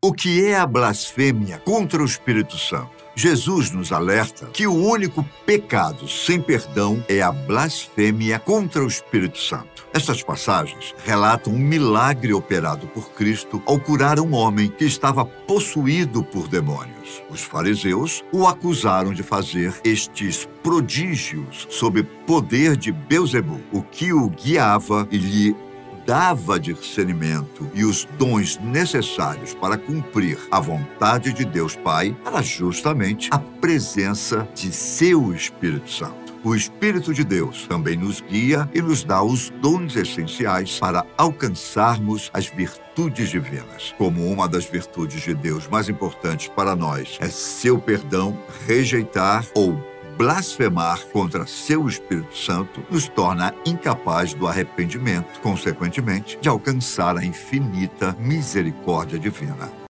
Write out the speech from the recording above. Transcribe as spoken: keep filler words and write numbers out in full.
O que é a blasfêmia contra o Espírito Santo? Jesus nos alerta que o único pecado sem perdão é a blasfêmia contra o Espírito Santo. Estas passagens relatam um milagre operado por Cristo ao curar um homem que estava possuído por demônios. Os fariseus o acusaram de fazer estes prodígios sob poder de Belzebu, o que o guiava e lhe dava discernimento e os dons necessários para cumprir a vontade de Deus Pai era justamente a presença de seu Espírito Santo. O Espírito de Deus também nos guia e nos dá os dons essenciais para alcançarmos as virtudes divinas. Como uma das virtudes de Deus mais importantes para nós é seu perdão, rejeitar ou blasfemar contra seu Espírito Santo nos torna incapaz do arrependimento, consequentemente, de alcançar a infinita misericórdia divina.